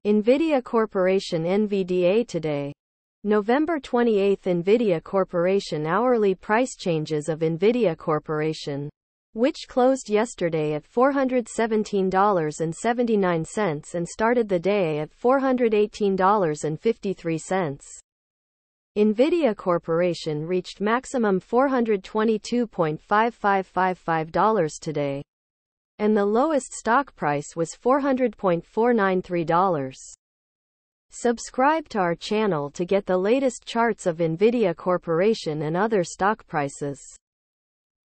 NVIDIA Corporation NVDA today. November 28. NVIDIA Corporation hourly price changes of NVIDIA Corporation, which closed yesterday at $417.79 and started the day at $418.53. NVIDIA Corporation reached maximum $422.5555 today, and the lowest stock price was $400.493. Subscribe to our channel to get the latest charts of NVIDIA Corporation and other stock prices.